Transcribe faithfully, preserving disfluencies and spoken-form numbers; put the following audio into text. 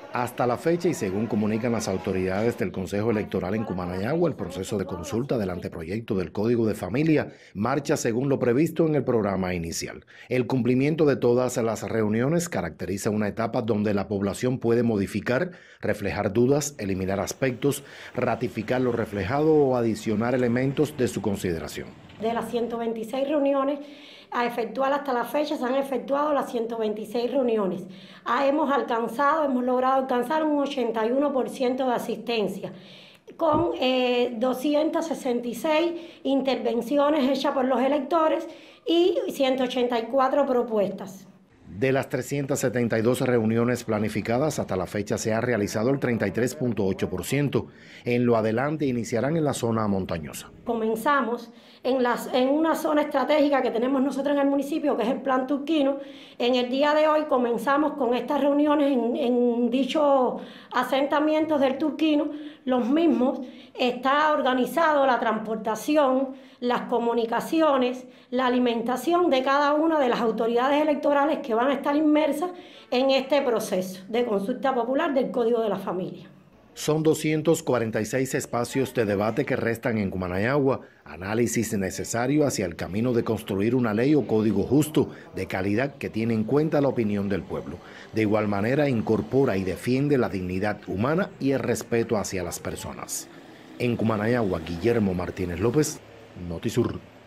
Hasta la fecha y según comunican las autoridades del Consejo Electoral en Cumanayagua, el proceso de consulta del anteproyecto del Código de Familia marcha según lo previsto en el programa inicial. El cumplimiento de todas las reuniones caracteriza una etapa donde la población puede modificar, reflejar dudas, eliminar aspectos, ratificar lo reflejado o adicionar elementos de su consideración. De las ciento veintiséis reuniones a efectuar hasta la fecha, se han efectuado las ciento veintiséis reuniones. Ah, hemos alcanzado, hemos logrado alcanzar un ochenta y uno por ciento de asistencia, con eh, doscientas sesenta y seis intervenciones hechas por los electores y ciento ochenta y cuatro propuestas. De las trescientas setenta y dos reuniones planificadas, hasta la fecha se ha realizado el treinta y tres punto ocho por ciento. En lo adelante iniciarán en la zona montañosa. Comenzamos en, las, en una zona estratégica que tenemos nosotros en el municipio, que es el Plan Turquino. En el día de hoy comenzamos con estas reuniones en, en dichos asentamientos del Turquino. Los mismos está organizado la transportación, las comunicaciones, la alimentación de cada una de las autoridades electorales que van a estar inmersas en este proceso de consulta popular del Código de la Familia. Son doscientos cuarenta y seis espacios de debate que restan en Cumanayagua, análisis necesario hacia el camino de construir una ley o código justo, de calidad, que tiene en cuenta la opinión del pueblo. De igual manera, incorpora y defiende la dignidad humana y el respeto hacia las personas. En Cumanayagua, Guillermo Martínez López, Notisur.